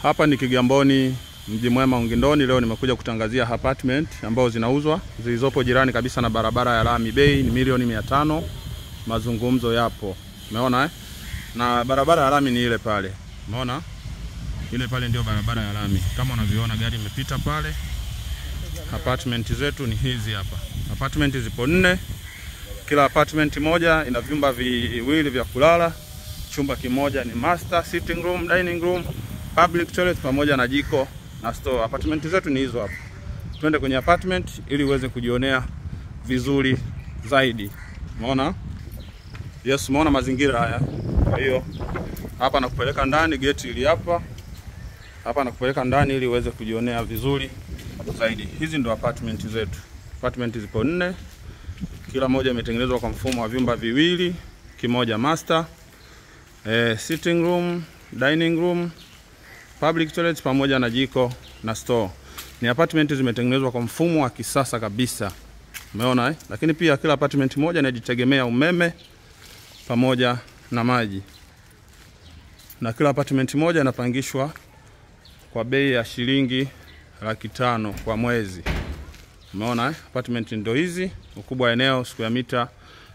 Hapa ni Kigamboni, mji mwema Ungindoni. Leo nimekuja kutangazia apartment ambao zinauzwa, zilizopo jirani kabisa na barabara ya lami. Bei ni $500,000. Mazungumzo yapo. Umeona Na barabara ya lami ni ile pale. Umeona? Ile pale ndio barabara ya lami. Kama unavyoona gari imepita pale. Apartment zetu ni hizi hapa. Apartment zipo 4. Kila apartment moja ina vyumba viwili vya kulala. Chumba kimoja ni master, sitting room, dining room, public toilet pamoja na jiko na store. Apartment zetu ni hizo hapa. Twende kwenye apartment ili uweze kujionea vizuri zaidi. Umeona? Yes, umeona mazingira haya. Kwa hiyo hapa nakupeleka ndani, gate ili hapa. Hapa nakupeleka ndani ili uweze kujionea vizuri zaidi. Hizi ndo apartment zetu. Apartment zipo 4. Kila moja imetengenezwa kwa mfumo wa vyumba viwili, kimoja master, sitting room, dining room, public toilet pamoja na jiko na store. Ni apartment zimetengenezwa kwa mfumo wa kisasa kabisa. Umeona Lakini pia kila apartment moja inajitegemea umeme pamoja na maji. Na kila apartment moja inapangishwa kwa bei ya shilingi $500,000 kwa mwezi. Umeona Apartment ndo hizi, ukubwa wa eneo square mita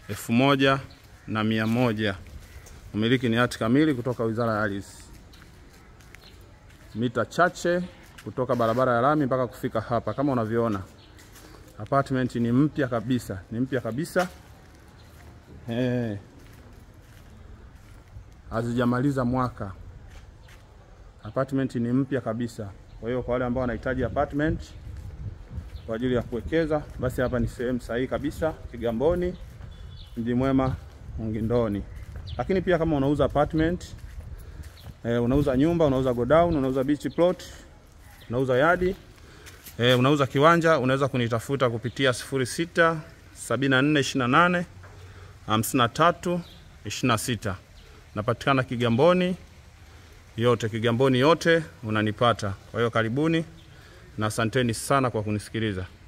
1,100. Umiliki ni hati kamili kutoka Wizara ya Ardhi. Mita chache kutoka barabara ya lami mpaka kufika hapa kama unavyoona. Apartment ni mpya kabisa, hazijamaliza mwaka. Apartment ni mpya kabisa. Kwa hiyo kwa wale ambao wanahitaji apartment kwa ajili ya kuwekeza, basi hapa ni sehemu sahihi kabisa, Kigamboni, mji mwema Ungindoni. Lakini pia kama unauza apartment, unauza nyumba, unauza godown, unauza beach plot, unauza yadi, unauza kiwanja, unaweza kunitafuta kupitia 0674285326. Napatikana Kigamboni yote unanipata. Kwa hiyo karibuni na asanteni sana kwa kunisikiliza.